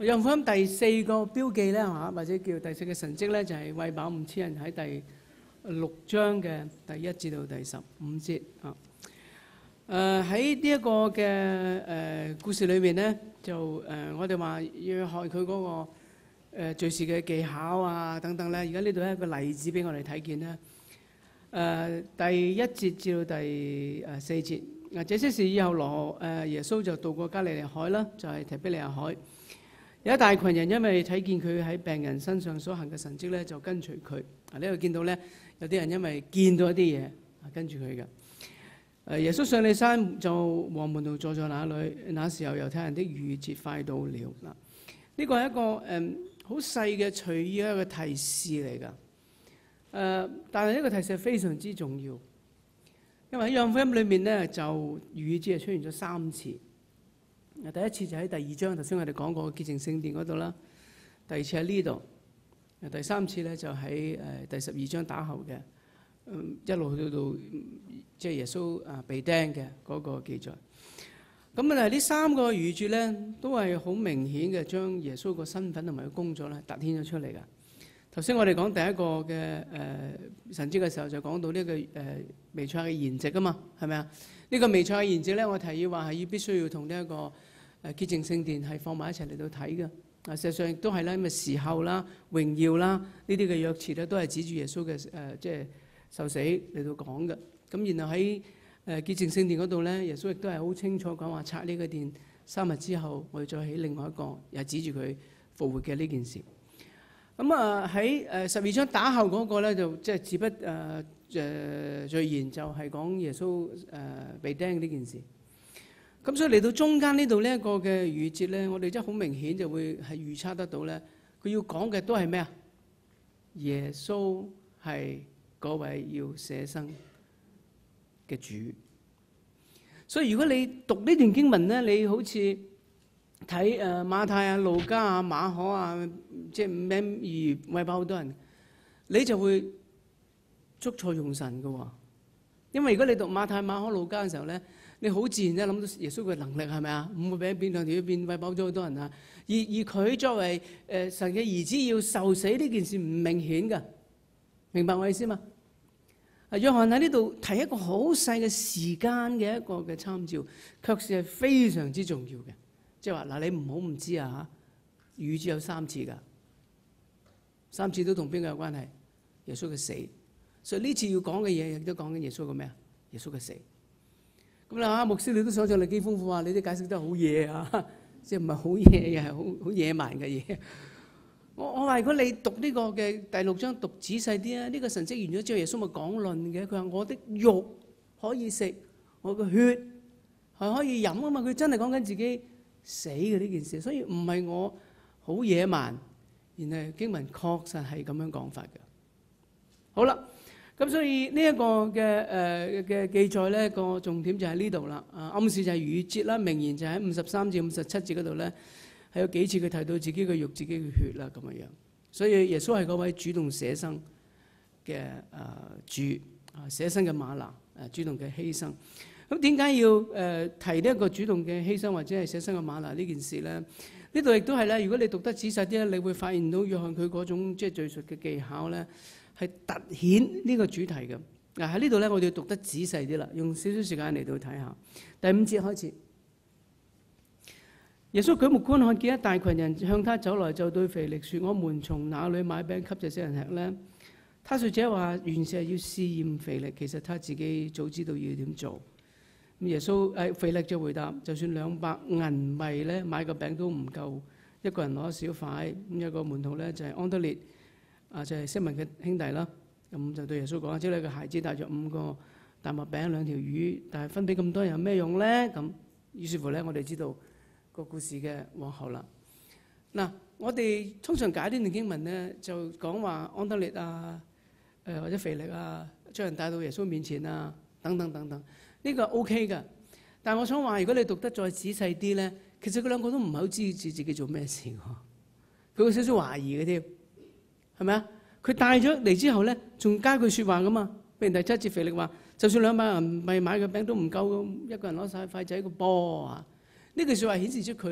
約翰福音第4個標記咧嚇，或者叫第4嘅神蹟咧，就係餵飽5000人喺第6章嘅第1至到第15節啊。喺呢一個嘅故事裏邊咧，就我哋話約翰佢嗰個敘事嘅技巧啊等等咧，而家呢度係一個例子俾我哋睇見咧。第1節至到第4節，這些事以後耶穌就渡過加利利海啦，就係提比利亞海。有一大群人因為睇見佢喺病人身上所行嘅神蹟咧，就跟隨佢。呢度見到咧，有啲人因為見到一啲嘢跟住佢嘅。耶穌上了山就和門徒坐在那裏，那時候猶太人的逾越節快到了嗱。呢個係一個好細嘅隨意一個提示嚟㗎。但係呢個提示係非常之重要，因為喺約翰福音裏面咧，就逾越節係出現咗3次。第一次就喺第2章，頭先我哋講過潔淨聖殿嗰度啦。第2次喺呢度，第3次咧就喺第12章打後嘅，一路去到即係耶穌被釘嘅嗰個記載。咁啊，呢3個逾越節咧，都係好明顯嘅，將耶穌個身份同埋個工作咧突顯咗出嚟㗎。頭先我哋講第一個嘅神蹟嘅時候，就講到呢個彌賽亞嘅筵席啊嘛，係咪啊？呢個彌賽亞筵席咧，我提議話係必須要同呢一個潔淨聖殿係放埋一齊嚟到睇嘅。事實上亦都係啦，咁嘅時候啦、榮耀啦呢啲嘅約詞咧，都係指住耶穌嘅即係受死嚟到講嘅。咁然後喺潔淨聖殿嗰度咧，耶穌亦都係好清楚講話拆呢個殿3日之後，我哋再起另外一個，又指住佢復活嘅呢件事。咁喺12章打後嗰個咧，就即係自不序言，就係講耶穌被釘呢件事。咁所以嚟到中間呢度呢一個嘅逾越節咧，我哋真係好明顯就會係預測得到咧，佢要講嘅都係咩啊？耶穌係嗰位要捨生嘅主。所以如果你讀呢段經文咧，你好似睇馬太啊、路加啊、馬可啊，即係5餅2魚餵飽好多人，你就會捉錯用神嘅喎。因為如果你讀馬太、馬可、路加嘅時候咧，你好自然咧諗到耶穌嘅能力係咪啊？5個餅變2條魚變餵飽咗好多人啊！而佢作為神嘅兒子要受死呢件事唔明顯㗎，明白我意思嘛？約翰喺呢度提一個好細嘅時間嘅一個嘅參照，卻是係非常之重要嘅。即係話嗱，你唔好唔知啊嚇，逾越節有3次㗎，3次都同邊個有關係？耶穌嘅死。所以呢次要講嘅嘢亦都講緊耶穌嘅咩啊？耶穌嘅死。咁啦，牧師你都想像力幾豐富啊！你啲解釋得好嘢啊，即係唔係好嘢，又係好野蠻嘅嘢。我話如果你讀呢個嘅第6章讀仔細啲啊，呢個神蹟完咗之後，耶穌咪講論嘅。佢話我的肉可以食，我嘅血係可以飲啊嘛。佢真係講緊自己死嘅呢件事，所以唔係我好野蠻，然後經文確實係咁樣講法嘅。好啦，咁所以呢一個嘅記載咧，個重點就喺呢度啦。暗示就係逾越節啦，明言就喺53至57節嗰度咧，係有幾次佢提到自己嘅肉、自己嘅血啦咁樣。所以耶穌係嗰位主動捨生嘅主，捨生嘅嗎哪，主動嘅犧牲。咁點解要提呢一個主動嘅犧牲或者係捨生嘅嗎哪呢件事咧？呢度亦都係咧，如果你讀得仔細啲咧，你會發現到約翰佢嗰種即係敘述嘅技巧咧，係突顯呢個主題嘅。喺呢度咧，我哋要讀得仔細啲啦，用少少時間嚟到睇下。第5節開始，耶穌舉目觀看，見一大群人向他走來，就對腓力說：我們從哪裏買餅給這些人吃呢？他說這話原是係要試驗腓力，其實他自己早知道要點做。耶穌腓力就回答：就算200銀幣咧買個餅都唔夠，一個人攞一小塊。咁有個門徒咧就係安德烈，就係西門嘅兄弟啦。咁就對耶穌講：即係個孩子帶著5個大麥餅2條魚，但係分俾咁多人有咩用咧？咁於是乎咧，我哋知道個故事嘅往後啦。嗱，我哋通常解呢段經文咧，就講話安德烈啊，或者腓力啊，將人帶到耶穌面前啊，等等等等。呢個 OK 㗎，但係我想話，如果你讀得再仔細啲咧，其實佢兩個都唔係好知自己做咩事喎，佢會少少懷疑嘅添，係咪啊？佢帶咗嚟之後咧，仲加句説話㗎嘛。譬如第7節，腓力話：就算200銀幣買個餅都唔夠，一個人攞晒筷仔個波啊！呢句説話顯示出佢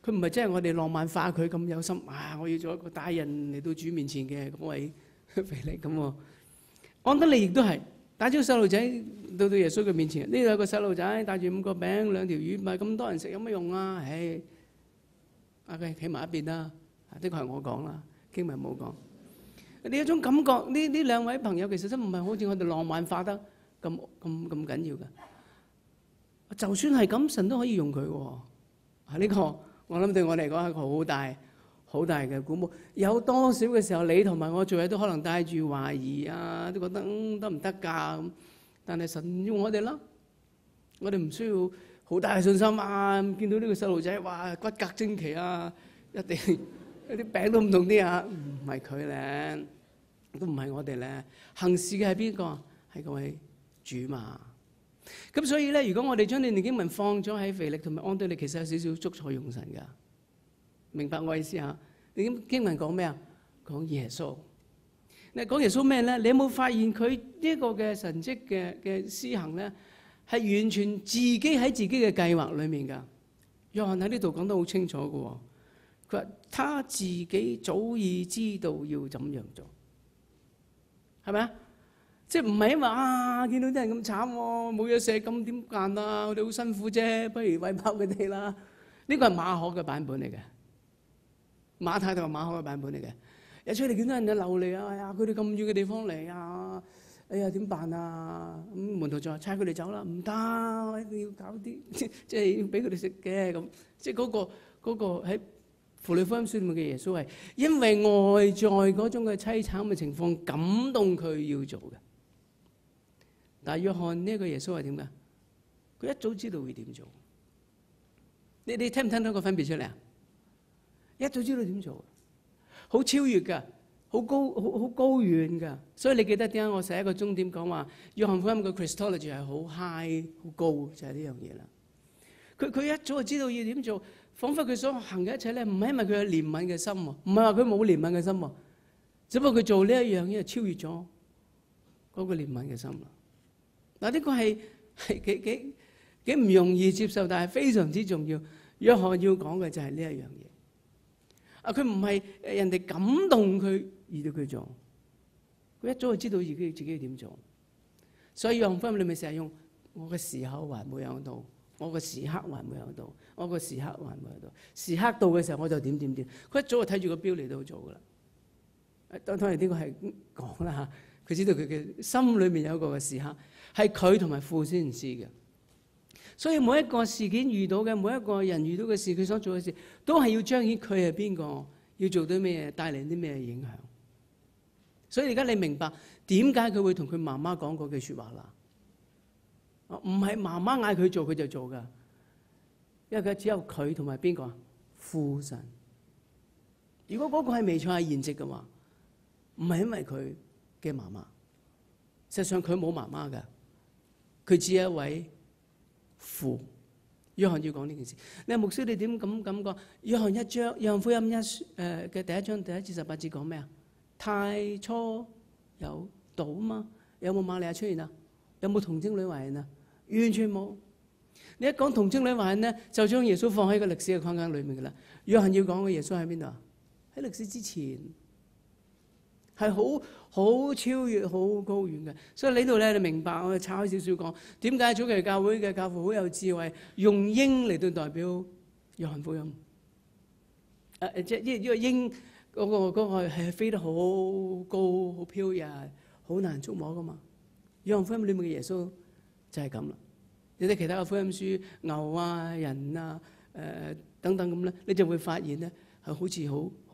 佢唔係真係我哋浪漫化佢咁有心啊！我要做一個大人嚟到主面前嘅嗰位腓力咁喎。安德烈亦都係帶咗個細路仔到耶穌嘅面前。呢度有個細路仔帶住5個餅2條魚，唔係咁多人食有乜用啊？唉，佢企埋一邊啦。呢個係我講啦，經文冇講。呢一種感覺，呢兩位朋友其實真唔係好似我哋浪漫化得咁緊要嘅。就算係咁，神都可以用佢喎。呢個我諗對我嚟講係一個好大嘅鼓舞。有多少嘅時候，你同埋我做嘢都可能帶住懷疑啊，都覺得得唔得㗎咁。但係神用我哋啦，我哋唔需要好大嘅信心啊！見到呢個細路仔，哇，骨骼精奇啊，一定一啲餅都唔同啲啊！唔係佢咧，都唔係我哋咧。行事嘅係邊個？係嗰位主嘛。咁所以咧，如果我哋將呢段經文放咗喺腓力同埋安德烈，其實有少少捉錯用神㗎。明白我意思嚇？你經文講咩啊？講耶穌。你講耶穌咩咧？你有冇發現佢呢個嘅神蹟嘅施行咧，係完全自己喺自己嘅計劃裡面㗎？約翰喺呢度講得好清楚嘅喎。佢話他自己早已知道要怎樣做，係咪啊？即係唔係因為啊見到啲人咁慘喎，冇嘢食咁點辦啊？我哋好辛苦啫，不如餵飽佢哋啦。呢個係馬可嘅版本嚟嘅，馬太同馬可嘅版本嚟嘅。有出嚟見到人就流離啊！哎呀，佢哋咁遠嘅地方嚟啊！哎呀，點辦啊？咁門徒就話差佢哋走啦，唔得，一定要搞啲即係要俾佢哋食嘅咁。即係嗰個喺符類福音書裏面嘅耶穌係因為外在嗰種嘅凄慘嘅情況感動佢要做嘅。但係約翰呢個耶穌係點㗎？佢一早知道會點做。你聽唔聽到個分別出嚟啊？一早知道點做，好超越㗎，好高遠㗎。所以你記得點解我寫一個終點講話約翰福音嘅 Christology 係好 high 好高，就係呢樣嘢啦。佢一早就知道要點做，彷彿佢所行嘅一切咧，唔係因為佢有憐憫嘅心喎，唔係話佢冇憐憫嘅心喎，只不過佢做呢一樣嘢超越咗嗰個憐憫嘅心啦。嗱，呢個係幾唔容易接受，但係非常之重要。約翰要講嘅就係呢一樣嘢。佢唔係人哋感動佢而到佢做，佢一早就知道自己點做。所以約翰福音裏面成日用我嘅時候還沒有到，我嘅時刻還沒有到，我嘅時刻還沒有到。時刻到嘅時候我就點。佢一早就睇住個錶嚟到做噶啦。當然呢個係講啦嚇。佢知道佢嘅心裏面有一個嘅時刻，係佢同埋父先知嘅。所以每一個事件遇到嘅，每一個人遇到嘅事，佢所做嘅事，都係要彰顯佢係邊個，要做到咩嘢，帶嚟啲咩影響。所以而家你明白點解佢會同佢媽媽講嗰句説話啦？唔係媽媽嗌佢做佢就做㗎，因為佢只有佢同埋邊個？父神。如果嗰個係彌賽亞現職嘅話，唔係因為佢嘅媽媽，實際上佢冇媽媽㗎，佢只係一位父。約翰要講呢件事，你話牧師你點咁感覺？約翰福音嘅第1章第1至18節講咩啊？太初有道嘛？有冇瑪利亞出現啊？有冇童貞女懷孕啊？完全冇。你一講童貞女懷孕咧，就將耶穌放喺個歷史嘅框架裏面㗎啦。約翰要講嘅耶穌喺邊度啊？喺歷史之前。係好超越、好高遠嘅，所以呢度咧，你明白我哋拆開少少講，點解早期教會嘅教父好有智慧，用鷹嚟到代表約翰福音？即係呢個鷹嗰個係飛得好高、好飄逸、好難觸摸噶嘛。約翰福音裏面嘅耶穌就係咁啦。你睇其他嘅福音書，牛啊、人啊、等等咁咧，你就會發現咧係好似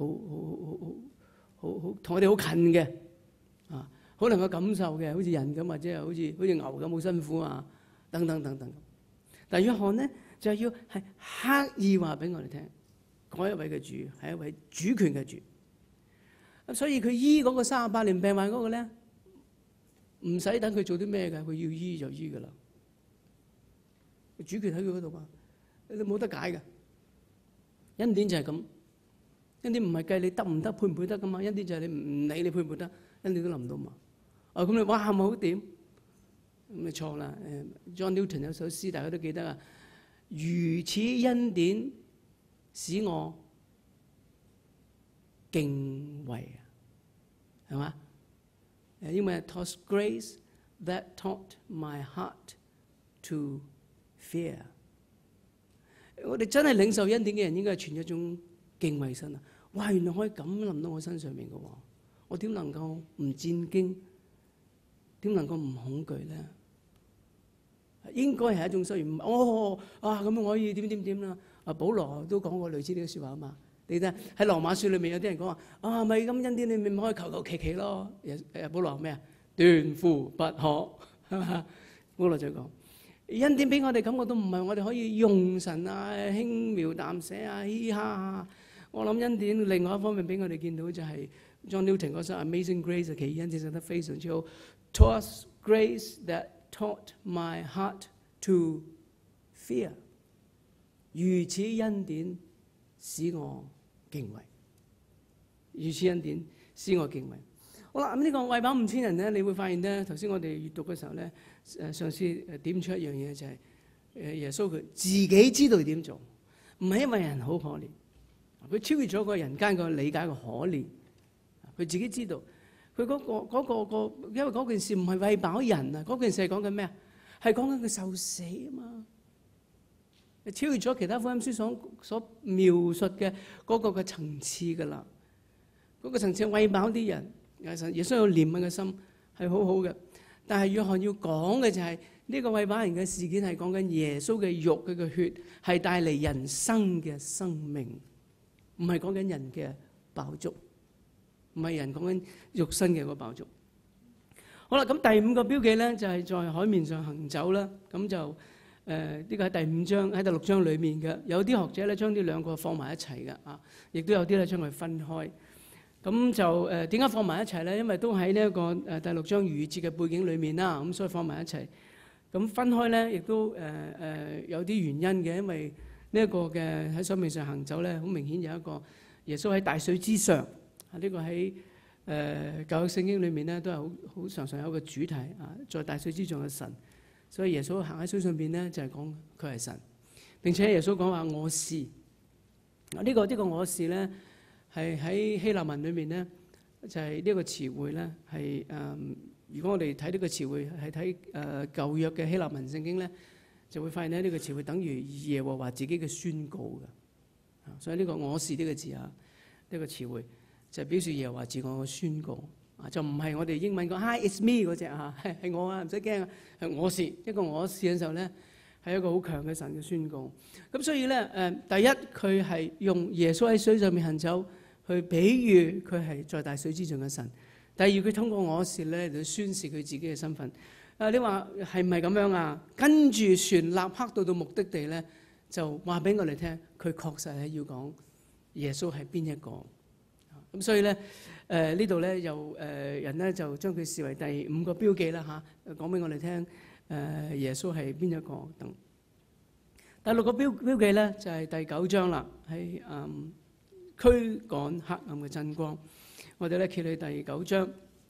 好同我哋好近嘅，好能夠感受嘅，好似人咁，或者係好似牛咁好辛苦啊，等等。但係約翰咧就要係刻意話俾我哋聽，嗰一位嘅主係一位主權嘅主。所以佢醫嗰個38年病患嗰個咧，唔使等佢做啲咩嘅，佢要醫就醫噶啦。主權喺佢嗰度嘛，你冇得解嘅。恩典就係咁。恩典唔係計你得唔得配唔配得噶嘛，恩典就係你唔理你配唔配得，恩典都臨到嘛。咁你哇係咪好掂？咁你錯啦。John Newton 有首詩大家都記得啊，如此恩典使我敬畏，係嘛？英文係 taught grace that taught my heart to fear。我哋真係領受恩典嘅人，應該係存一種敬畏心啊！哇，原來可以咁臨到我身上面嘅喎，我點能夠唔戰驚？點能夠唔恐懼咧？應該係一種需要。咁我可以點啦？保羅都講過類似呢個説話啊嘛。你睇喺羅馬書裏面有啲人講話咪咁恩典裏面咪可以求求其其咯。保羅咩啊？斷乎不可，係嘛？保羅就講恩典俾我哋感覺都唔係我哋可以用神啊輕描淡寫啊嘻哈。我諗恩典另外一方面俾我哋見到就係 John Newton 嗰首 Amazing Grace 奇異恩典寫得非常之好。Twas grace that taught my heart to fear。如此恩典使我敬畏，如此恩典使我敬畏。好啦，咁呢個餵飽5000人咧，你會發現咧，頭先我哋閱讀嘅時候咧，上次點出一樣嘢就係耶穌佢自己知道點做，唔係因為人好可憐，佢超越咗個人間個理解嘅可憐，佢自己知道。佢因為嗰件事唔係餵飽人啊，嗰件事係講緊咩啊？係講緊佢受死啊嘛，超越咗其他福音書所描述嘅嗰個嘅層次噶啦。嗰個層次餵飽啲人，耶穌有憐憫嘅心係好好嘅。但係約翰要講嘅就係呢個餵飽人嘅事件係講緊耶穌嘅肉，佢嘅血係帶嚟人生嘅生命，唔係講緊人嘅飽足。唔係人講緊肉身嘅嗰個飽足。好啦，咁第5個標記咧就係在海面上行走啦。咁就呢個喺第5章喺第6章裡面嘅。有啲學者咧將呢兩個放埋一齊嘅啊，亦都有啲咧將佢分開。咁就點解放埋一齊咧？因為都喺呢一個第6章逾越節嘅背景裡面啦，咁所以放埋一齊。咁分開咧，亦都有啲原因嘅，因為呢一個嘅喺水面上行走咧，好明顯有一個耶穌喺大水之上。呢個喺舊約聖經裏面咧，都係好常常有一個主題啊，在大水之上嘅神。所以耶穌行喺水上邊咧，就係講佢係神。並且耶穌講話我是。呢個我是咧，係喺希臘文裏面咧，就係呢個詞彙咧係如果我哋睇呢個詞彙係睇舊約嘅希臘文聖經咧，就會發現咧呢個詞彙等於耶和華自己嘅宣告嘅。所以呢個我是呢個字啊，呢個詞彙。就表示耶和華自我嘅宣告啊，就唔係我哋英文講 Hi it's me 嗰隻啊，係我啊，唔使驚啊，係我是一個我是嘅時候咧，係一個好強嘅神嘅宣告。咁所以咧第一佢係用耶穌喺水上面行走去比喻佢係在大水之上嘅神。第二佢通過我是咧嚟宣示佢自己嘅身份。你話係唔係咁樣啊？跟住船立刻到目的地咧，就話俾我哋聽，佢確實係要講耶穌係邊一個。咁所以咧，呢度咧有人咧就將佢視為第5個標記啦嚇，講俾我哋聽耶穌係邊一個等。第6個標記咧就係第9章啦，係驅趕黑暗嘅真光。我哋咧揭去第9章。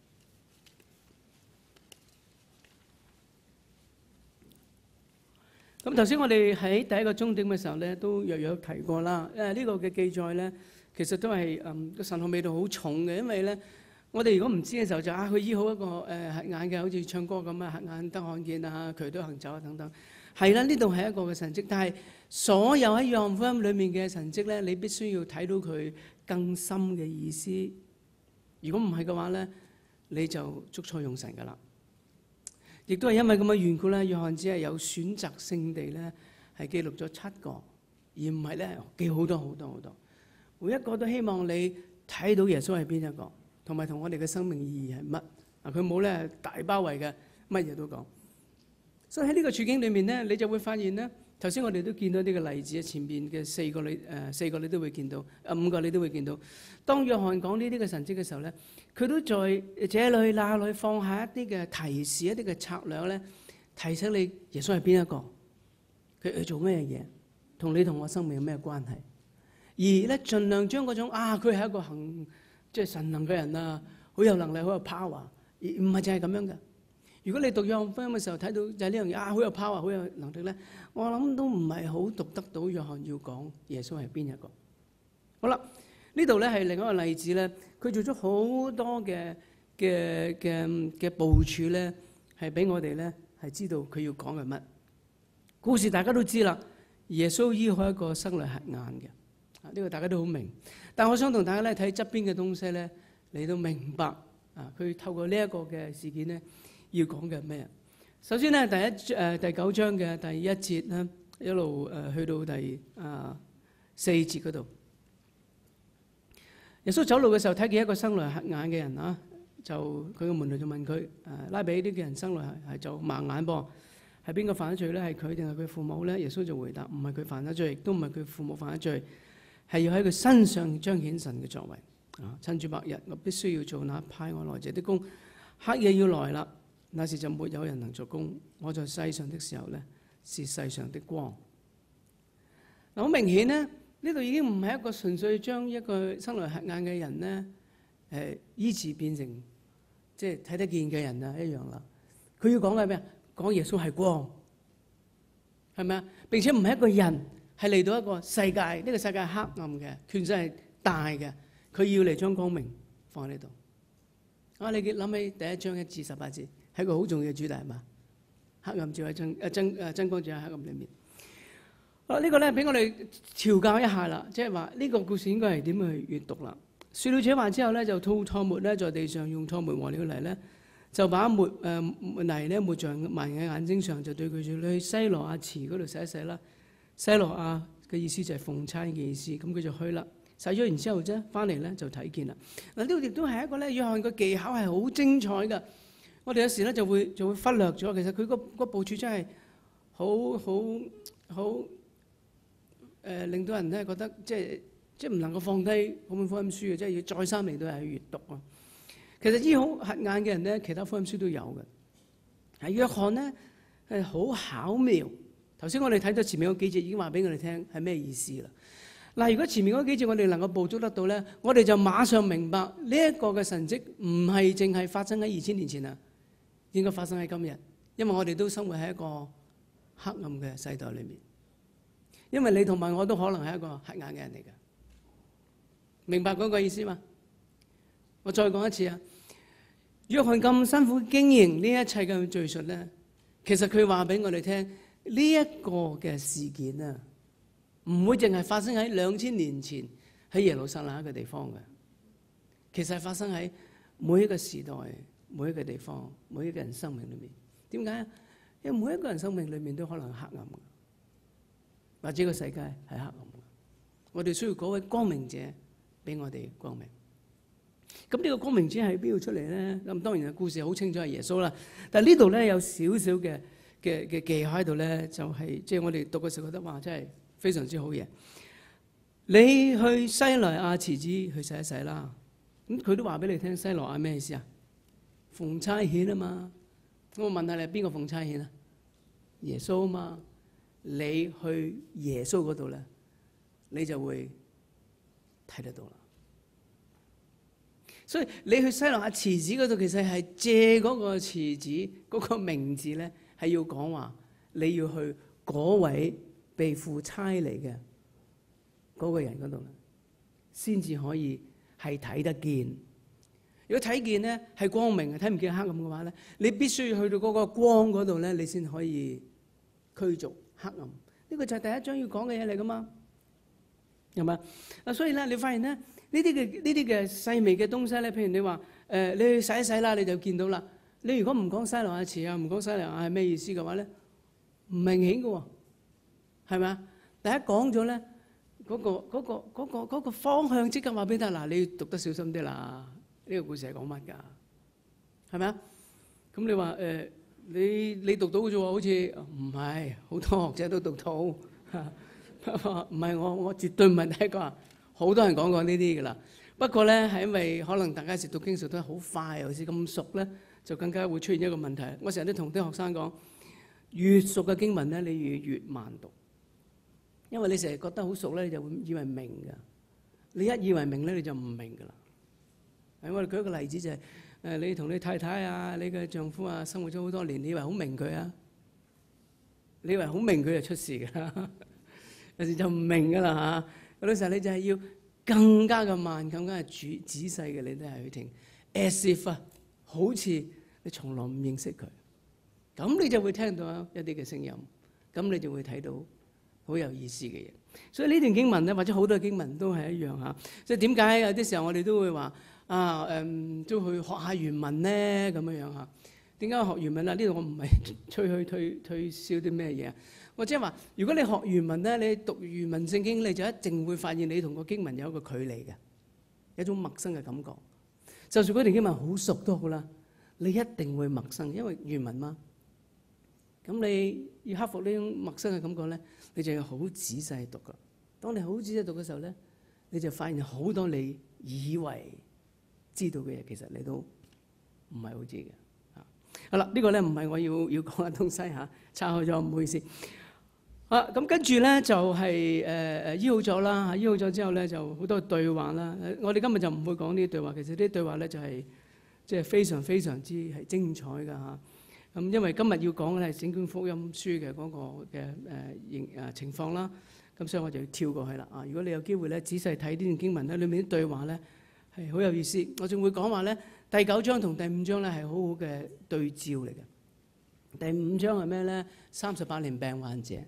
咁頭先我哋喺第一個鐘點嘅時候咧，都約約提過啦。呢個嘅記載咧。其實都係個神學味道好重嘅，因為咧，我哋如果唔知嘅時候就佢醫好一個瞎眼嘅，好似唱歌咁啊，瞎眼得看見啊，瘸腿行走啊等等，係啦，呢度係一個嘅神蹟。但係所有喺約翰福音裡面嘅神蹟咧，你必須要睇到佢更深嘅意思。如果唔係嘅話咧，你就捉錯用神㗎啦。亦都係因為咁嘅緣故咧，約翰只係有選擇性地咧係記錄咗7個，而唔係咧記好多好多好多。每一個都希望你睇到耶穌係邊一個，同埋同我哋嘅生命意義係乜啊？佢冇咧大包圍嘅，乜嘢都講。所以喺呢個處境裏面咧，你就會發現咧，頭先我哋都見到呢個例子，前邊嘅4個你都會見到，5個你都會見到。當約翰講呢啲嘅神蹟嘅時候咧，佢都在這裏那裏放下一啲嘅提示，一啲嘅策略咧，提醒你耶穌係邊一個，佢去做咩嘢，同你同我生命有咩關係。而咧，盡量將嗰種佢係一個即係神能嘅人啊，好有能力，好有 power， 而唔係淨係咁樣嘅。 如果你讀約翰福音嘅時候睇到就係呢樣嘢啊，好有 power，好有能力咧，我諗都唔係好讀得到約翰要講耶穌係邊一個。好啦，呢度咧係另一個例子咧，佢做咗好多嘅部署咧，係俾我哋咧係知道佢要講嘅乜。故事大家都知啦，耶穌醫好一個生來瞎眼嘅，呢個大家都好明。但我想同大家咧睇側邊嘅東西咧，你都明白啊，佢透過呢一個嘅事件咧，要講嘅咩？首先咧，第9章嘅第1節咧，一路去到第4節嗰度，耶穌走路嘅時候睇見一個生來瞎眼嘅人啊，就佢嘅門徒就問佢：拉比，呢個人生來係就盲眼噃，係邊個犯咗罪咧？係佢定係佢父母咧？耶穌就回答：唔係佢犯咗罪，亦都唔係佢父母犯咗罪，係要喺佢身上彰顯神嘅作為。趁住白日，我必須要做那派我來者的工，黑夜要來啦，那時就沒有人能做工。我在世上的時候咧，是世上的光。好明顯咧，呢度已經唔係一個純粹將一個生來瞎眼嘅人咧，醫治變成即係睇得見嘅人啊一樣啦。佢要講嘅係咩啊？講耶穌係光，係咪啊？並且唔係一個人，係嚟到一個世界，呢個世界係黑暗嘅，權勢係大嘅，佢要嚟將光明放喺呢度。你諗起第1章1至18節，係一個好重要嘅主題係嘛？黑暗照喺真光照喺黑暗裏面。呢個咧俾我哋調教一下啦，即係話呢個故事應該係點去閱讀啦。説了這話之後咧，就吐唾沫咧，在地上用唾沫和了泥咧，就把泥咧抹在盲人嘅眼睛上，就對佢説：你去西羅亞池嗰度洗一洗啦。西羅亞嘅意思就係奉差嘅意思，咁佢就去啦。洗咗完之後啫，翻嚟咧就睇見啦。嗱，呢度亦都係一個咧，約翰嘅技巧係好精彩嘅。我哋有時咧就會忽略咗，其實佢個部署真係好令到人咧覺得即係唔能夠放低嗰本福音書嘅，即係要再三嚟到係去閱讀啊。其實醫好瞎眼嘅人咧，其他福音書都有嘅。係約翰咧係好巧妙。頭先我哋睇到前面嗰幾節已經話俾我哋聽係咩意思啦。嗱，如果前面嗰幾節我哋能夠捕捉得到咧，我哋就馬上明白呢一個嘅神蹟唔係淨係發生喺2000年前啊，應該發生喺今日，因為我哋都生活喺一個黑暗嘅世代裏面。因為你同埋我都可能係一個瞎眼嘅人嚟嘅，明白嗰個意思嘛？我再講一次啊，約翰咁辛苦經營呢一切嘅敘述咧，其實佢話俾我哋聽呢一個嘅事件啊，唔會淨係發生喺2000年前喺耶路撒冷一個地方嘅，其實係發生喺每一個時代、每一個地方、每一個人生命裏面。點解啊？因為每一個人生命裏面都可能係黑暗嘅。或者個世界係黑暗嘅，我哋需要嗰位光明者俾我哋光明。咁呢個光明者喺邊度出嚟咧？咁當然個故事好清楚係耶穌啦。但係呢度咧有少少嘅技巧喺度咧，就係即係我哋讀嘅時候覺得哇，真係非常之好嘢。你去西羅亞池子去洗一洗啦。咁佢都話俾你聽，西羅亞咩意思啊？奉差遣啊嘛。我問下你，邊個奉差遣啊？耶穌啊嘛。你去耶穌嗰度咧，你就會睇得到啦。所以你去西羅亞池子嗰度，其實係借嗰個池子嗰個名字咧，係要講話你要去嗰位被父差嚟嘅嗰個人嗰度咧，先至可以係睇得見。如果睇見咧係光明嘅，睇唔見黑暗嘅話咧，你必須要去到嗰個光嗰度咧，你先可以驅逐黑暗。呢個就係第1章要講嘅嘢嚟噶嘛，係嘛？所以咧，你發現咧呢啲嘅細微嘅東西咧，譬如你話你去洗一洗啦，你就見到啦。你如果唔講西羅亞池啊，唔講西羅亞係咩意思嘅話咧，唔明顯嘅喎，係咪啊？第一講咗咧，嗰個方向即刻話俾你聽，嗱，你讀得小心啲啦。呢個故事係講乜㗎？係咪啊？咁你話你讀到嘅啫喎，好似唔係好多學者都讀到，唔係我絕對唔係第一個，好多人講過呢啲㗎啦。不過咧係因為可能大家時讀經讀得好快，尤其是咁熟咧，就更加會出現一個問題。我成日都同啲學生講，越熟嘅經文咧，你越慢讀，因為你成日覺得好熟咧，你就會以為明㗎。你一以為明咧，你就唔明㗎啦。我哋舉一個例子就係你同你太太啊，你嘅丈夫啊，生活咗好多年，你以為好明佢啊？你以為好明佢就出事㗎，有時就唔明㗎啦嚇。有啲時候你就係要更加嘅慢，更加係仔細嘅，你都係去聽。as if 啊，好似你從來唔認識佢，咁你就會聽到一啲嘅聲音，咁你就會睇到好有意思嘅嘢。所以呢段經文咧，或者好多經文都係一樣嚇。即係點解有啲時候我哋都會話啊都去學下原文咧咁樣樣嚇？點解學原文啊？呢度我唔係推銷啲咩嘢，我即係話，如果你學原文咧，你讀原文聖經，你就一定會發現你同個經文有一個距離嘅，有一種陌生嘅感覺。就算嗰段經文好熟都好啦，你一定會陌生，因為原文嘛。咁你要克服呢種陌生嘅感覺咧，你就要好仔細讀噶。當你好仔細讀嘅時候咧，你就發現好多你以為知道嘅嘢，其實你都唔係好知嘅。好啦，呢個咧唔係我要講嘅東西嚇，岔開咗，唔好意思。咁跟住咧就係醫好咗啦嚇，醫好咗之後咧就好多對話啦。我哋今日就唔會講呢啲對話，其實啲對話咧就係即係非常非常之係精彩㗎嚇。咁因為今日要講嘅係聖經福音書嘅嗰個嘅情況啦，咁所以我就要跳過去啦。如果你有機會咧仔細睇呢段經文咧，裏面啲對話咧係好有意思。我仲會講話咧，第9章同第5章咧係好好嘅對照嚟嘅。第5章係咩咧？38年病患者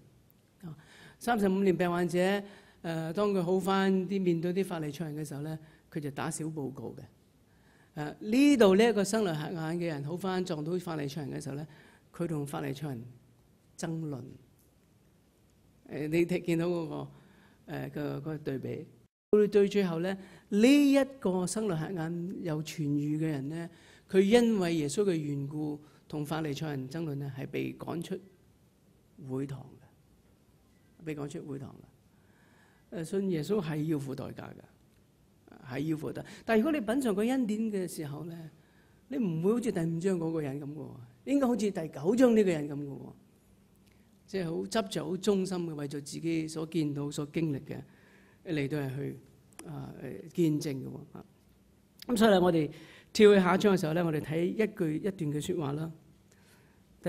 ，35年病患者，當佢好翻啲，面對啲法利賽人嘅時候咧，佢就打小報告嘅。呢度呢一個生來瞎眼嘅人好翻，撞到法利賽人嘅時候咧，佢同法利賽人爭論。你見到嗰個對比，到最後咧，呢一個生來瞎眼又痊愈嘅人咧，佢因為耶穌嘅緣故同法利賽人爭論咧，係被趕出會堂嘅，被趕出會堂嘅。信耶穌係要付代價嘅。係要付得，但係如果你品嚐個恩典嘅時候咧，你唔會好似第5章嗰個人咁嘅喎，應該好似第9章呢個人咁嘅喎，即係好執着、好忠心嘅，為咗自己所見到、所經歷嘅嚟到係去見證嘅喎。咁所以咧，我哋跳去下一章嘅時候咧，我哋睇一段嘅説話啦。第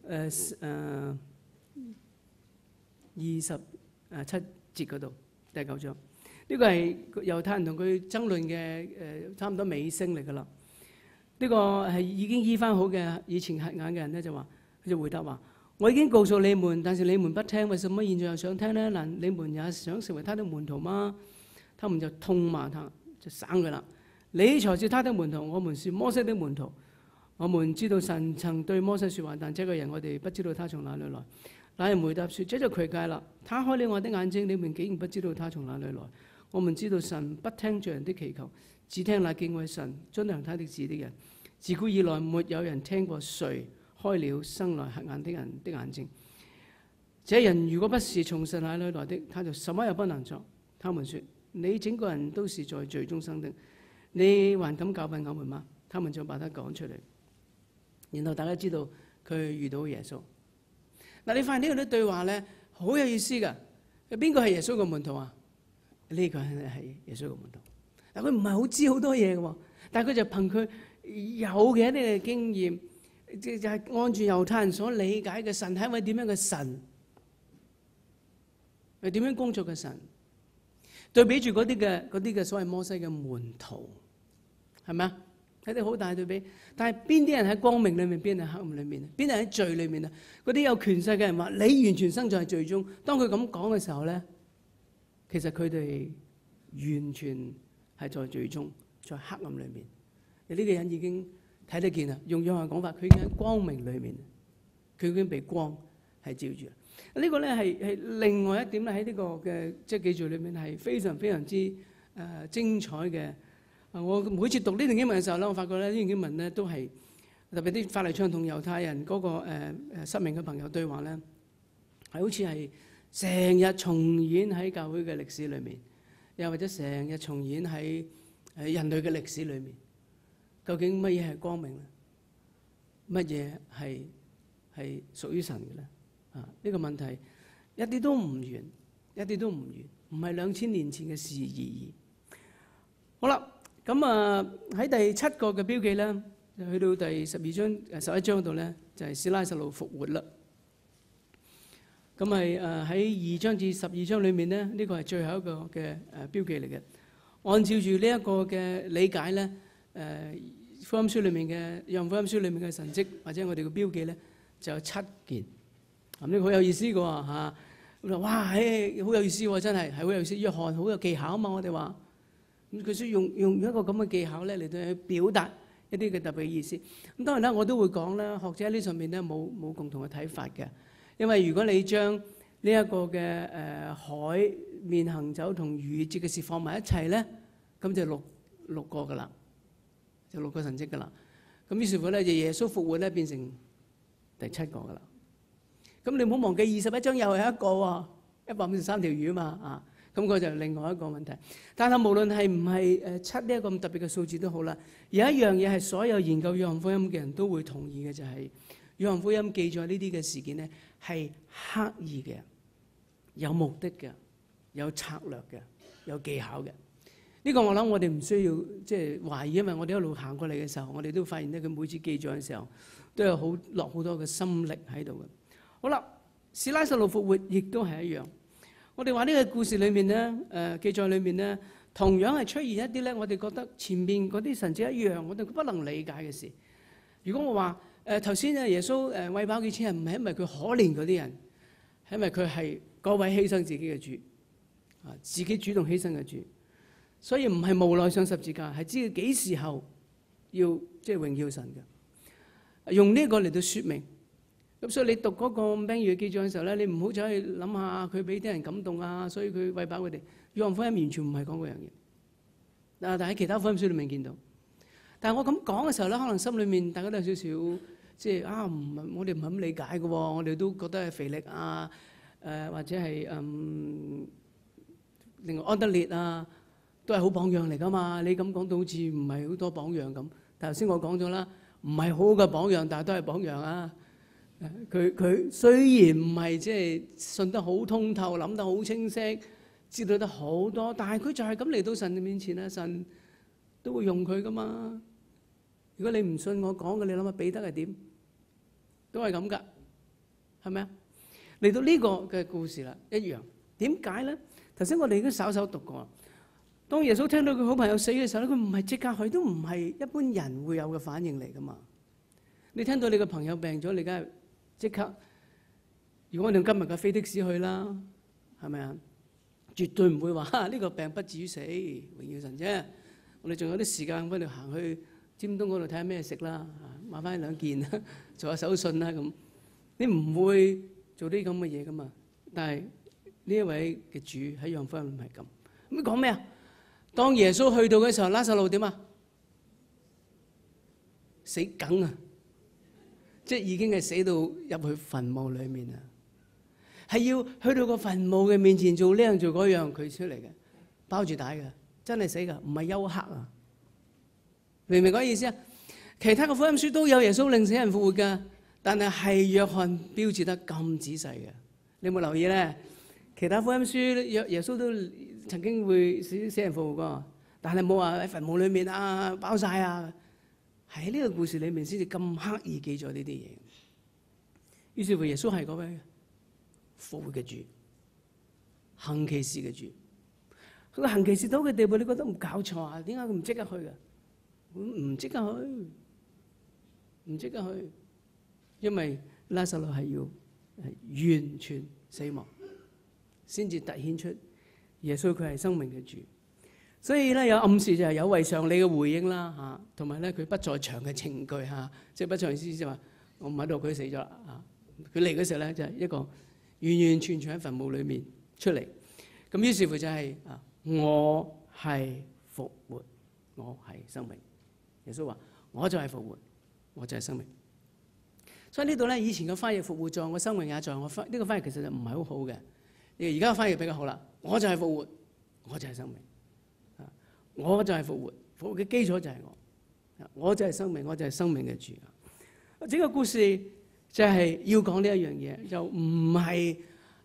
27節嗰度，第9章。呢個係猶太人同佢爭論嘅差唔多尾聲嚟㗎啦。呢個係已經醫翻好嘅以前瞎眼嘅人咧，就話佢就回答話：我已經告訴你們，但是你們不聽，為什麼現在又想聽呢？嗱，你們也想成為他的門徒嗎？他們就痛罵他，就省佢啦。你才是他的門徒，我們是摩西的門徒。我們知道神曾對摩西説話，但這個人我哋不知道他從哪裏來。那人回答說：這就奇怪啦！他開了我的眼睛，你們竟然不知道他從哪裏來。我們知道神不聽罪人的祈求，只聽那敬畏神、遵行他的旨的人。自古以來沒有人聽過誰開了生來瞎眼的人的眼睛。這人如果不是從神那裏來的，他就什麼也不能做。他們說：你整個人都是在罪中生的，你還敢教訓我們嗎？他們就把他趕出嚟。然後大家知道佢遇到耶穌。嗱，你發現呢度啲對話咧好有意思㗎。邊個係耶穌嘅門徒啊？呢個係耶穌嘅門徒。嗱，佢唔係好知好多嘢嘅喎，但係佢就憑佢有嘅一啲嘅經驗，就係按住猶太人所理解嘅神係一位點樣嘅神，係點樣工作嘅神，對比住嗰啲嘅所謂摩西嘅門徒，係咪啊？睇到好大對比。但係邊啲人喺光明裏面，邊啲喺黑暗裏面？邊啲喺罪裏面啊？嗰啲有權勢嘅人話：你完全生在罪中。當佢咁講嘅時候咧，其實佢哋完全係在罪中，在黑暗裏面。呢個人已經睇得見啦。用約翰講法，佢已經喺光明裏面，佢已經被光係照住啦。呢個咧係另外一點咧，喺呢個嘅即係記敘裏面係非常非常之精彩嘅。我每次讀呢段經文嘅時候咧，我發覺咧呢段經文咧都係特別啲法利賽人同猶太人嗰個失明嘅朋友對話咧，係好似係成日重演喺教會嘅歷史裏面，又或者成日重演喺人類嘅歷史裏面。究竟乜嘢係光明咧？乜嘢係屬於神嘅咧？呢個問題一啲都唔遠，一啲都唔遠，唔係2000年前嘅事而已。好啦。 咁喺第7個嘅標記咧，就去到第11章度咧，就係史拉撒路復活啦。咁係喺2章至12章裏面咧，呢個係最後一個嘅標記嚟嘅。按照住呢一個嘅理解咧，福音書裏面嘅約翰福音書裏面嘅神蹟或者我哋嘅標記咧，就有7件。咁呢個好有意思嘅喎嚇。咁哇，好有意思喎，真係好有意思。約翰好有技巧啊嘛，我哋話。咁佢需要用一個咁嘅技巧咧嚟到去表達一啲嘅特別意思。咁當然啦，我都會講啦，學者喺呢上面咧冇共同嘅睇法嘅。因為如果你將呢一個嘅海面行走同逾越節嘅事放埋一齊咧，咁就六個噶啦，就6個神蹟噶啦。咁於是乎咧，就耶穌復活咧變成第7個噶啦。咁你唔好忘記21章又係一個喎，153條魚嘛啊。咁嗰就另外一個問題。但係無論係唔係7呢一個咁特別嘅數字都好啦，有一樣嘢係所有研究約翰福音嘅人都會同意嘅，就係約翰福音記載呢啲嘅事件咧係刻意嘅、有目的嘅、有策略嘅、有技巧嘅。呢個我諗我哋唔需要即係懷疑，因為我哋一路行過嚟嘅時候，我哋都發現咧佢每次記載嘅時候都有落好多嘅心力喺度嘅。好啦，史拉撒路復活亦都係一樣。我哋話呢個故事裏面咧，記載裏面咧，同樣係出現一啲咧，我哋覺得前面嗰啲神蹟一樣，我哋不能理解嘅事。如果我話頭先耶穌餵飽幾千人，唔係因為佢可憐嗰啲人，係因為佢係嗰位犧牲自己嘅主，自己主動犧牲嘅主，所以唔係無奈上十字架，係知道幾時候要即係榮耀神嘅。用呢個嚟到説明。咁所以你讀嗰個《名譽記載》嘅時候咧，你唔好走去諗下佢俾啲人感動啊，所以佢餵飽佢哋。約翰福音完全唔係講嗰樣嘢。但喺其他福音書裏面見到。但係我咁講嘅時候咧，可能心裏面大家都有少少即係我哋唔係咁理解嘅喎，我哋都覺得係腓力啊，或者係另外安德烈啊，都係好榜樣嚟㗎嘛。你咁講到好似唔係好多榜樣咁。但頭先我講咗啦，唔係好好嘅榜樣，但係都係榜樣啊。佢雖然唔係即係信得好通透，諗得好清晰，知道得好多，但係佢就係咁嚟到神嘅面前咧，神都會用佢噶嘛。如果你唔信我講嘅，你諗下彼得係點？都係咁噶，係咪啊？嚟到呢個嘅故事啦，一樣。點解咧？頭先我哋已經稍稍讀過。當耶穌聽到佢好朋友死嘅時候咧，佢唔係即刻去，都唔係一般人會有嘅反應嚟噶嘛。你聽到你嘅朋友病咗，你梗係即刻，如果我哋今日嘅飛的士去啦，係咪啊？絕對唔會話呢個病不至於死，榮耀神啫。我哋仲有啲時間幫你行去尖東嗰度睇下咩食啦，買翻2件，做下手信啦咁。你唔會做啲咁嘅嘢噶嘛？但係呢一位嘅主喺約翰福音唔係咁。咁講咩啊？當耶穌去到嘅時候，拉撒路點啊？死梗啊！即係已經係死到入去墳墓裏面啦，係要去到個墳墓嘅面前做呢樣做嗰樣，佢出嚟嘅，包住帶嘅，真係死㗎，唔係休克啊！明唔明嗰意思啊？其他嘅福音書都有耶穌令死人復活㗎，但係約翰標誌得咁仔細嘅，你有冇留意咧？其他福音書耶穌都曾經會死人復活㗎，但係冇話喺墳墓裏面啊包晒啊。喺呢個故事裏面先至咁刻意記咗呢啲嘢。於是乎耶穌係嗰位復活嘅主，行奇事嘅主。佢行奇事到嘅地步，你覺得唔搞錯啊？點解佢唔即刻去嘅？唔即刻去，唔即刻去，因為拉撒路係要完全死亡，先至突顯出耶穌佢係生命嘅主。所以咧有暗示就係有違常理嘅回應啦嚇，同埋咧佢不在場嘅程序嚇，即係不在意思就話我唔喺度，佢死咗啦嚇。佢嚟嗰時候咧就係一個完完全全喺墳墓裏面出嚟。咁於是乎就係我係復活，我係生命。耶穌話我就係復活，我就係生命。所以呢度咧以前嘅翻譯復活在我生命也在我，呢個翻譯其實就唔係好好嘅。而家嘅翻譯比較好啦，我就係復活，我就係生命。我就係復活，復活嘅基礎就係我就係生命，我就係生命嘅主。整個故事就係要講呢一樣嘢，就唔係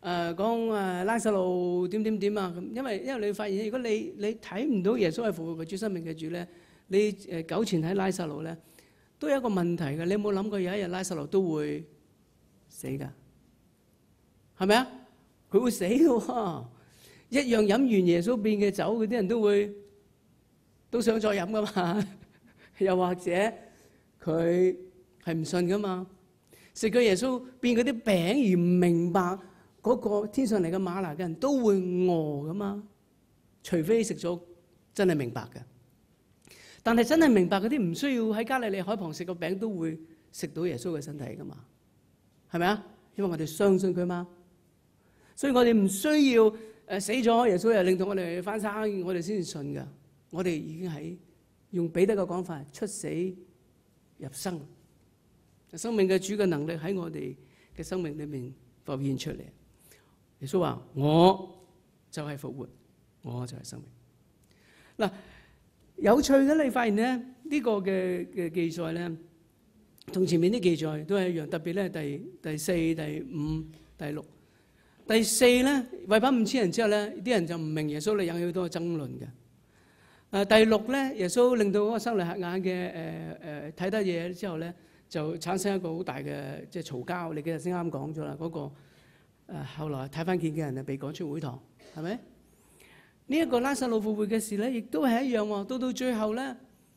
講拉撒路點點點啊咁，因為你發現，如果你睇唔到耶穌係復活嘅主、生命嘅主咧，你糾纏喺拉撒路咧，都有一個問題嘅。你有冇諗過有一日拉撒路都會死㗎？係咪啊？佢會死嘅喎，一樣飲完耶穌變嘅酒，嗰啲人都想再飲噶嘛。又或者佢係唔信噶嘛，食過耶穌變嗰啲餅而唔明白嗰個天上嚟嘅嗎哪嘅人都會餓噶嘛，除非食咗真係明白嘅。但係真係明白嗰啲唔需要喺加利利海旁食個餅都會食到耶穌嘅身體噶嘛，係咪啊？因為我哋相信佢嘛，所以我哋唔需要死咗耶穌又令到我哋翻生，我哋先至信噶。我哋已經喺用彼得嘅講法，出死入生，生命嘅主嘅能力喺我哋嘅生命裏面浮現出嚟。耶穌話：我就係復活，我就係生命。嗱，有趣嘅，你發現咧呢個嘅記載咧，同前面啲記載都係一樣，特別咧第四、第五、第六、第四咧，餵飽5000人之後咧，啲人就唔明耶穌，嚟引起好多爭論嘅。第六咧，耶穌令到嗰個生嚟瞎眼嘅睇得嘢之後咧，就產生一個好大嘅即係嘈交。你幾日先啱講咗啦，嗰個後來睇翻見嘅人就被趕出會堂，係咪？呢一個拉撒路復活嘅事咧，亦都係一樣喎。到最後咧，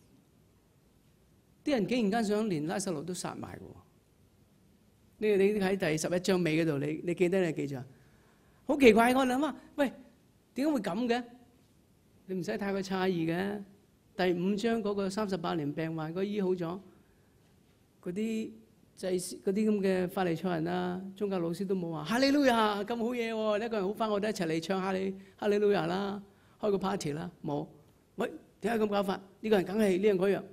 啲人竟然間想連拉撒路都殺埋喎。你喺第11章尾嗰度，你記得你記住啊？好奇怪，我諗啊，喂，點解會咁嘅？你唔使太過詫異嘅。第5章嗰個38年病患嗰醫好咗，嗰啲祭司嗰啲咁嘅法利賽人啊、宗教老師都冇話哈利路亞咁好嘢喎，一個人好翻，我哋一齊嚟唱哈利路亞啦，開個 party 啦，冇。喂，點解咁搞法？呢個人梗係呢樣嗰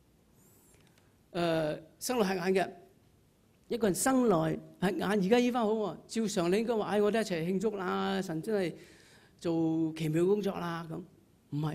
樣。生來瞎眼嘅一個人生來瞎眼，而家醫翻好喎。照常你應該話：我哋一齊慶祝啦，神真係做奇妙工作啦咁。唔係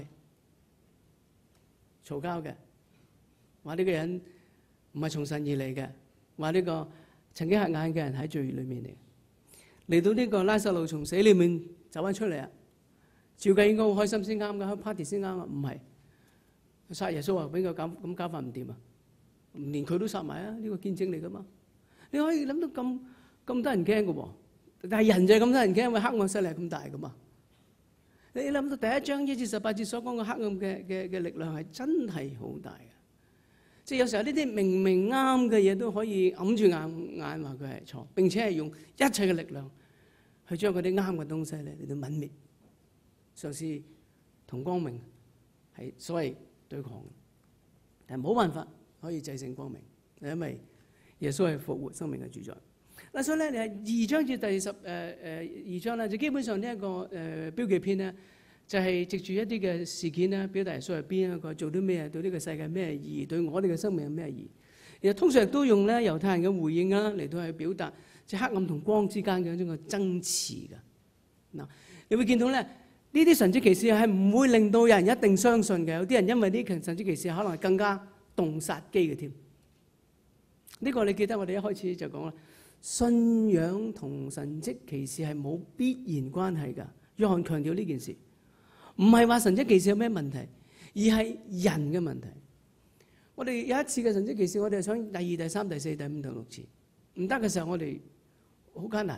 嘈交嘅，話呢個人唔係從神而嚟嘅，話呢個曾經瞎眼嘅人喺罪裏面嚟到呢個拉撒路從死裏面走翻出嚟啊！照計應該好開心先啱㗎，開 party 先啱啊！唔係殺耶穌啊，俾佢咁搞法唔掂啊！連佢都殺埋啊！呢個見證嚟㗎嘛，你可以諗到咁得人驚㗎喎，但係人就係咁得人驚，因為黑暗勢力係咁大㗎嘛。你諗到第1章1至18節所講嘅黑暗嘅力量係真係好大嘅，即係有時候呢啲明明啱嘅嘢都可以揞住眼話佢係錯，並且係用一切嘅力量去將嗰啲啱嘅東西咧嚟到泯滅，嘗試同光明係所謂對抗嘅，但係冇辦法可以制勝光明，因為耶穌係復活生命嘅主宰。嗱，所以咧，你係2章至第2章咧，就基本上呢一個標記篇咧，就係藉住一啲嘅事件咧，表達耶穌係邊一個，做啲咩，對呢個世界咩意義，對我哋嘅生命有咩意義。其實通常亦都用咧猶太人嘅回應啦嚟到去表達即係黑暗同光之間嘅一種嘅爭持嘅。嗱，你會見到咧，呢啲神蹟奇事係唔會令到有人一定相信嘅，有啲人因為呢啲神蹟奇事可能更加動殺機嘅添。呢個你記得我哋一開始就講啦。信仰同神蹟奇事係冇必然關係㗎。約翰強調呢件事，唔係話神蹟奇事有咩問題，而係人嘅問題。我哋有一次嘅神蹟奇事，我哋想第2、第3、第4、第5、第6次，唔得嘅時候，我哋好艱難。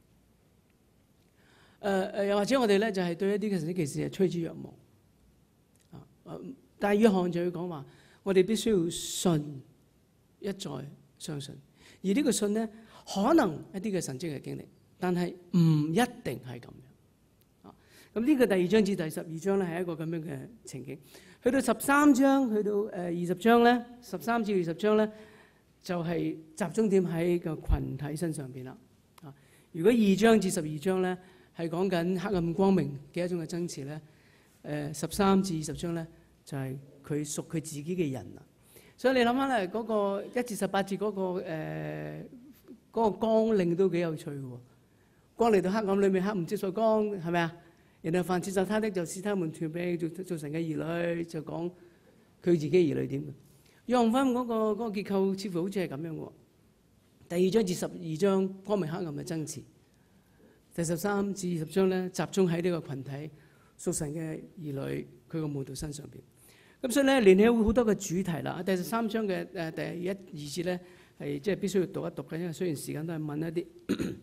又或者我哋咧就係對一啲嘅神蹟奇事係趨之若鶩。但係約翰就要講話，我哋必須要信，一再相信。而呢個信咧，可能一啲嘅神蹟嘅經歷，但係唔一定係咁樣。咁呢個第2章至第12章咧係一個咁樣嘅情景。去到13章，去到20章咧，13至20章咧就係集中點喺個群體身上邊啦。如果2章至12章咧係講緊黑暗光明嘅一種嘅爭持咧，13至20章咧就係佢屬佢自己嘅人啦。所以你諗下咧，嗰個1至18節嗰個光令都幾有趣嘅喎。光嚟到黑暗裏面，黑唔接受光，係咪啊？然後凡接受他的，就使他們脫離做神嘅兒女，就講佢自己兒女點嘅。約翰福音嗰個結構似乎好似係咁樣嘅喎。第2章至12章光明黑暗嘅爭持第13至20章咧，集中喺呢個群體屬神嘅兒女佢個門徒身上邊。咁所以咧，連起好多嘅主題啦。第13章嘅第1、2節咧，係即係必須要讀一讀嘅，因為雖然時間都係問一啲。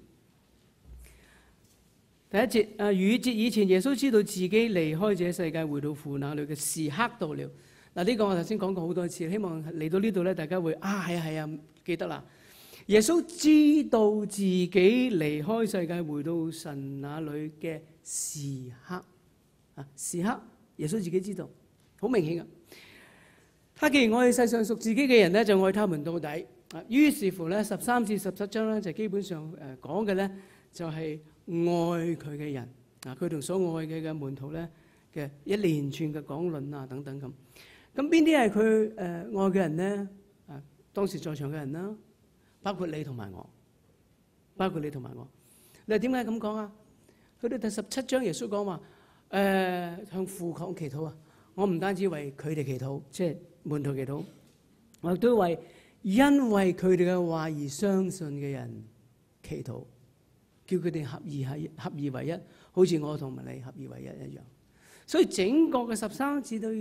第1節，逾越節以前，耶穌知道自己離開這世界，回到父那裏嘅時刻到了。嗱，呢個我頭先講過好多次，希望嚟到呢度咧，大家會係啊，記得啦。耶穌知道自己離開世界，回到神那裏嘅時刻時刻，耶穌自己知道，好明顯噶。他既然愛世上屬自己嘅人咧，就愛他們到底。於是乎咧，13至17章咧，就基本上講嘅咧，就係愛佢嘅人佢同所愛嘅門徒咧嘅一連串嘅講論啊等等咁。咁邊啲係佢愛嘅人咧？當時在場嘅人啦，包括你同埋我，包括你同埋我。你話點解咁講啊？去到第17章，耶穌講話向父講祈禱啊！我唔單止為佢哋祈禱，即係門徒祈禱，我亦都為因為佢哋嘅話而相信嘅人祈禱，叫佢哋合而為一，好似我同埋你合而為一一樣。所以整個嘅13至到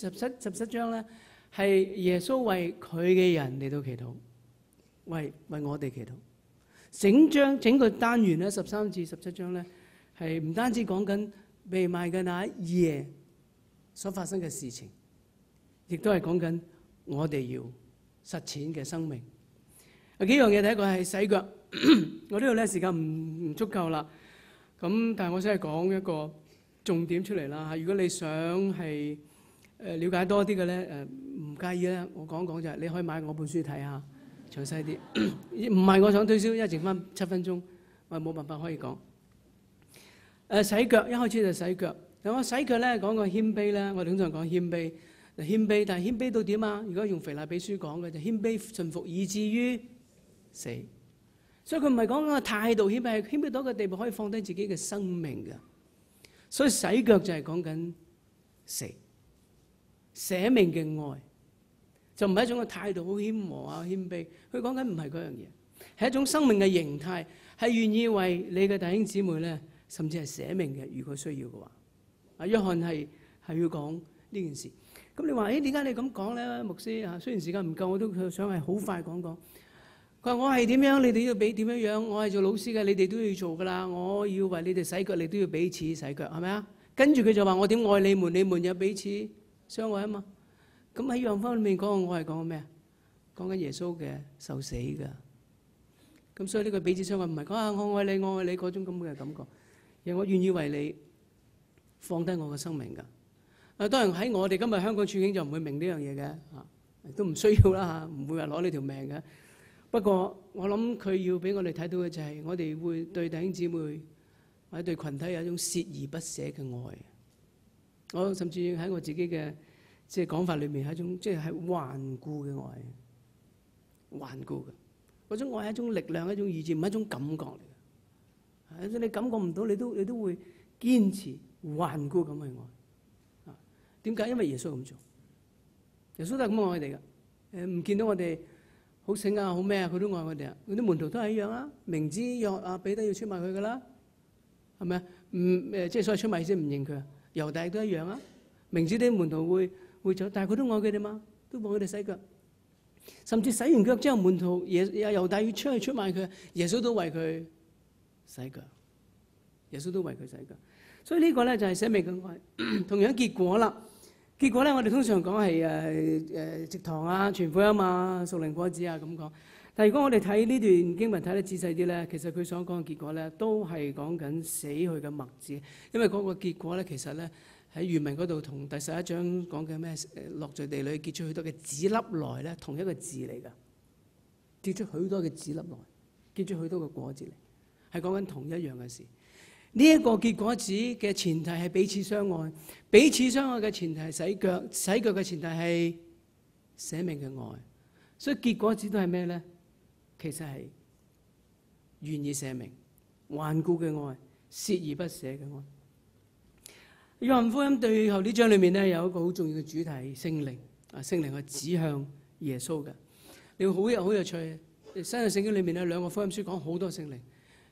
17章咧，係耶穌為佢嘅人嚟到祈禱，為我哋祈禱。整個單元咧，13至17章咧，係唔單止講緊被賣嘅那一夜所發生嘅事情，亦都係講緊我哋要實踐嘅生命。有幾樣嘢，第一個係洗腳。我呢度咧時間唔足夠啦，咁但係我想係講一個重點出嚟啦。如果你想係了解多啲嘅咧，唔介意咧，我講講就係你可以買我本書睇下，詳細啲。唔係我想推銷，因為剩翻7分鐘，我冇辦法可以講。洗腳，一開始就洗腳。咁我洗腳咧講個謙卑咧，我哋通常講謙卑，謙卑，但係謙卑到點啊？如果用腓立比書講嘅就謙卑順服以至於死。所以佢唔係講個態度謙卑，係謙卑到一個地步可以放低自己嘅生命嘅。所以洗腳就係講緊死，捨命嘅愛，就唔係一種嘅態度好謙和啊謙卑。佢講緊唔係嗰樣嘢，係一種生命嘅形態，係願意為你嘅弟兄姊妹咧，甚至係捨命嘅，如果需要嘅話。約翰係要講呢件事。咁你話點解你咁講咧，牧師？雖然時間唔夠，我都想係好快講講。佢話我係點樣，你哋要俾點樣樣。我係做老師嘅，你哋都要做噶啦。我要為你哋洗腳，你都要彼此洗腳，係咪啊？跟住佢就話我點愛你們，你們有彼此相愛啊嘛。咁喺約翰福音裏面講，我係講緊咩啊？講緊耶穌嘅受死㗎。咁所以呢個彼此相愛唔係講我愛你嗰種咁嘅感覺，而我願意為你放低我嘅生命㗎。當然喺我哋今日香港處境就唔會明呢樣嘢嘅，都唔需要啦，唔會話攞你條命嘅。不過我諗佢要俾我哋睇到嘅就係我哋會對弟兄姊妹或者對群體有一種鍥而不捨嘅愛。我甚至喺我自己嘅即係講法裏面係一種即係頑固嘅愛，頑固嘅嗰種愛係一種力量，一種意志，唔係一種感覺嚟嘅。你感覺唔到，你都會堅持頑固咁去愛。點解？因為耶穌咁做，耶穌都係咁愛我哋嘅。唔見到我哋好醒啊，好咩啊，佢都愛我哋啊。佢啲門徒都係一樣啊，明知彼得要出賣佢噶啦，係咪啊？即係所謂出賣先唔認佢啊。猶大都一樣啊，明知啲門徒會走，但係佢都愛佢哋嘛，都幫佢哋洗腳。甚至洗完腳之後，門徒猶大要出賣佢，耶穌都為佢洗腳。耶穌都為佢洗腳。所以呢個咧就係捨命嘅愛。同樣結果啦。結果咧，我哋通常講係植堂啊、傳福音啊、屬靈果子啊咁講。但係如果我哋睇呢段經文睇得仔細啲咧，其實佢所講嘅結果咧，都係講緊死去嘅麥子。因為嗰個結果咧，其實咧喺原文嗰度同第11章講嘅咩落在地裏結出許多嘅子粒來咧，同一個字嚟㗎。結出許多嘅子粒來，結出許多嘅果子嚟，係講緊同一樣嘅事。呢一個結果子嘅前提係彼此相愛，彼此相愛嘅前提係洗腳，洗腳嘅前提係捨命嘅愛。所以結果子都係咩咧？其實係願意捨命、頑固嘅愛、鍥而不捨嘅愛。約翰福音最後呢章裏面咧有一個好重要嘅主題，聖靈聖靈係指向耶穌嘅。你會好有趣，新約聖經裏面有兩個福音書講好多聖靈。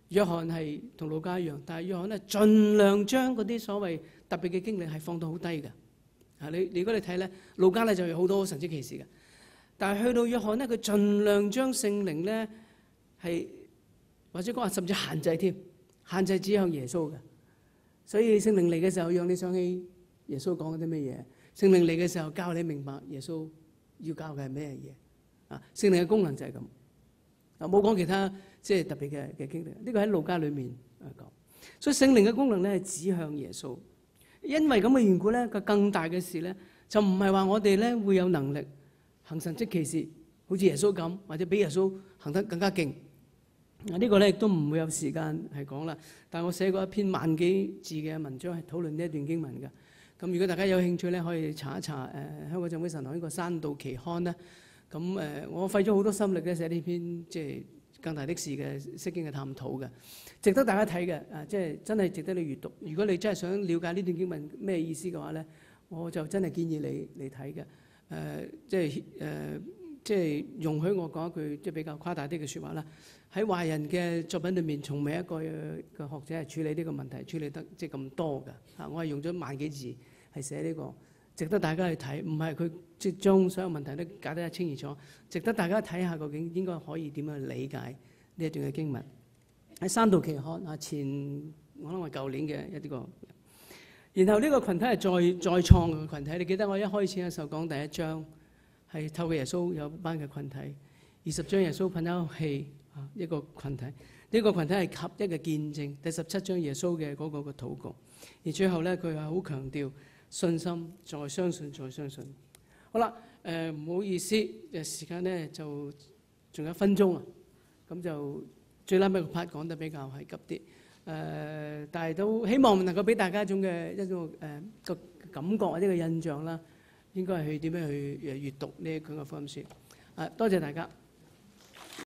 約翰係同路加一樣，但係約翰咧盡量將嗰啲所謂特別嘅經歷係放到好低嘅。如果你睇咧，路加咧就有好多神蹟奇事嘅，但係去到約翰咧，佢盡量將聖靈咧係或者講話甚至限制添，限制指向耶穌嘅。所以聖靈嚟嘅時候，讓你想起耶穌講嗰啲咩嘢；聖靈嚟嘅時候，教你明白耶穌要教嘅係咩嘢。聖靈嘅功能就係咁。冇講其他即係特別嘅經歷，呢個喺路加裏面講。所以聖靈嘅功能咧係指向耶穌。因為咁嘅緣故咧，個更大嘅事咧就唔係話我哋咧會有能力行神蹟奇事，好似耶穌咁，或者比耶穌行得更加勁。呢個咧亦都唔會有時間係講啦。但係我寫過一篇萬幾字嘅文章係討論呢一段經文嘅。咁如果大家有興趣咧，可以查一查香港浸會神學呢個山道期刊咧。咁我費咗好多心力咧寫呢篇即係更大的事嘅釋經嘅探討嘅，值得大家睇嘅。即係真係值得你閱讀。如果你真係想了解呢段經文咩意思嘅話咧，我就真係建議你嚟睇嘅。即係容許我講一句即係比較誇大啲嘅説話啦。喺華人嘅作品裏面，從未一個嘅學者係處理呢個問題處理得即係咁多嘅。我係用咗萬幾字係寫呢個，值得大家去睇。唔係佢即係將所有問題都解得一清二楚，值得大家睇下究竟應該可以點樣理解呢一段嘅經文。喺山道期刊前我諗係舊年嘅一啲個。然後呢個群體係再創嘅群體。你記得我一開始嘅時候講第一章係透過耶穌有班嘅群體，20章耶穌噴一口氣一個群體。呢個群體係合一嘅見證。第17章耶穌嘅嗰個嘅禱告，而最後咧佢係好強調信心，再相信，再相信。好啦，唔好意思，時間咧就仲有1分鐘啊，咁就最後尾個 part 講得比較係急啲。但係都希望能夠俾大家一種個感覺或者個印象啦，應該係去點樣去閱讀呢一卷嘅福音書。多謝大家。